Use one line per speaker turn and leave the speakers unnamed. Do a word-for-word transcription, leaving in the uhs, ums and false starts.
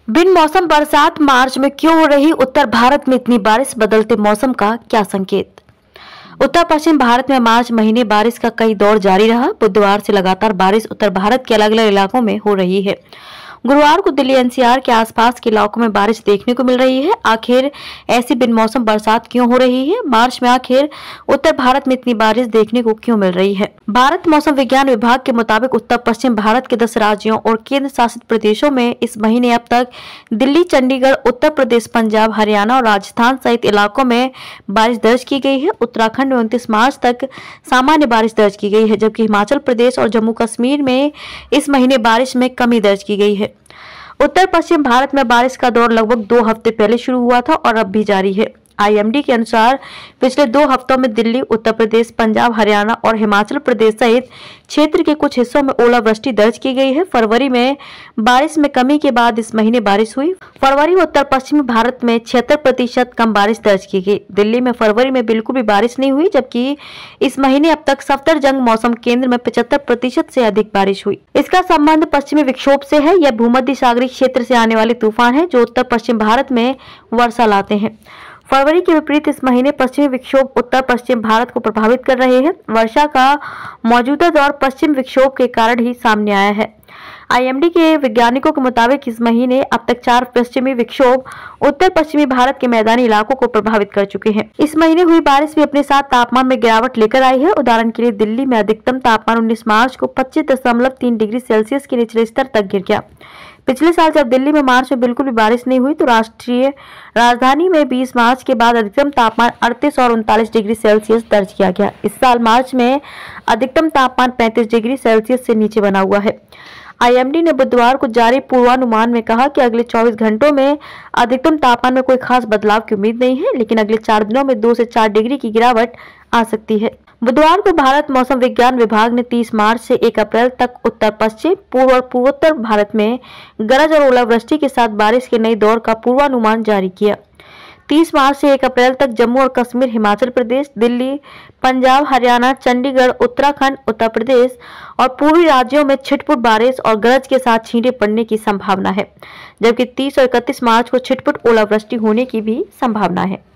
बिन मौसम बरसात मार्च में क्यों हो रही उत्तर भारत में इतनी बारिश, बदलते मौसम का क्या संकेत। उत्तर पश्चिम भारत में मार्च महीने बारिश का कई दौर जारी रहा। बुधवार से लगातार बारिश उत्तर भारत के अलग अलग इलाकों में हो रही है। गुरुवार को दिल्ली एनसीआर के आसपास के इलाकों में बारिश देखने को मिल रही है। आखिर ऐसी बिन मौसम बरसात क्यों हो रही है? मार्च में आखिर उत्तर भारत में इतनी बारिश देखने को क्यों मिल रही है? भारत मौसम विज्ञान विभाग के मुताबिक उत्तर पश्चिम भारत के दस राज्यों और केंद्र शासित प्रदेशों में इस महीने अब तक दिल्ली, चंडीगढ़, उत्तर प्रदेश, पंजाब, हरियाणा और राजस्थान सहित इलाकों में बारिश दर्ज की गई है। उत्तराखंड में उनतीस मार्च तक सामान्य बारिश दर्ज की गई है, जबकि हिमाचल प्रदेश और जम्मू कश्मीर में इस महीने बारिश में कमी दर्ज की गई है। उत्तर पश्चिम भारत में बारिश का दौर लगभग दो हफ्ते पहले शुरू हुआ था और अब भी जारी है। आईएमडी के अनुसार पिछले दो हफ्तों में दिल्ली, उत्तर प्रदेश, पंजाब, हरियाणा और हिमाचल प्रदेश सहित क्षेत्र के कुछ हिस्सों में ओलावृष्टि दर्ज की गई है। फरवरी में बारिश में कमी के बाद इस महीने बारिश हुई। फरवरी में उत्तर पश्चिमी भारत में छिहत्तर प्रतिशत कम बारिश दर्ज की गई। दिल्ली में फरवरी में बिल्कुल भी बारिश नहीं हुई, जबकि इस महीने अब तक सफदरजंग मौसम केंद्र में पचहत्तर प्रतिशत से अधिक बारिश हुई। इसका संबंध पश्चिमी विक्षोभ से है। यह भूमध्य सागरीय क्षेत्र से आने वाले तूफान है जो उत्तर पश्चिम भारत में वर्षा लाते हैं। फरवरी के विपरीत इस महीने पश्चिमी विक्षोभ उत्तर पश्चिम भारत को प्रभावित कर रहे हैं। वर्षा का मौजूदा दौर पश्चिम विक्षोभ के कारण ही सामने आया है। आईएमडी के वैज्ञानिकों के मुताबिक इस महीने अब तक चार पश्चिमी विक्षोभ उत्तर पश्चिमी भारत के मैदानी इलाकों को प्रभावित कर चुके हैं। इस महीने हुई बारिश भी अपने साथ तापमान में गिरावट लेकर आई है। उदाहरण के लिए दिल्ली में अधिकतम तापमान उन्नीस मार्च को पच्चीस दशमलव तीन डिग्री सेल्सियस के निचले स्तर तक गिर गया। पिछले साल जब दिल्ली में मार्च में बिल्कुल भी बारिश नहीं हुई तो राष्ट्रीय राजधानी में बीस मार्च के बाद अधिकतम तापमान अड़तीस और उनतालीस डिग्री सेल्सियस दर्ज किया गया। इस साल मार्च में अधिकतम तापमान पैंतीस डिग्री सेल्सियस से नीचे बना हुआ है। आईएमडी ने बुधवार को जारी पूर्वानुमान में कहा कि अगले चौबीस घंटों में अधिकतम तापमान में कोई खास बदलाव की उम्मीद नहीं है, लेकिन अगले चार दिनों में दो से चार डिग्री की गिरावट आ सकती है। बुधवार को भारत मौसम विज्ञान विभाग ने तीस मार्च से एक अप्रैल तक उत्तर पश्चिम, पूर्व और पूर्वोत्तर भारत में गरज और ओलावृष्टि के साथ बारिश के नए दौर का पूर्वानुमान जारी किया। तीस मार्च से एक अप्रैल तक जम्मू और कश्मीर, हिमाचल प्रदेश, दिल्ली, पंजाब, हरियाणा, चंडीगढ़, उत्तराखंड, उत्तर प्रदेश और पूर्वी राज्यों में छिटपुट बारिश और गरज के साथ छींटे पड़ने की संभावना है, जबकि तीस और इकतीस मार्च को छिटपुट ओलावृष्टि होने की भी संभावना है।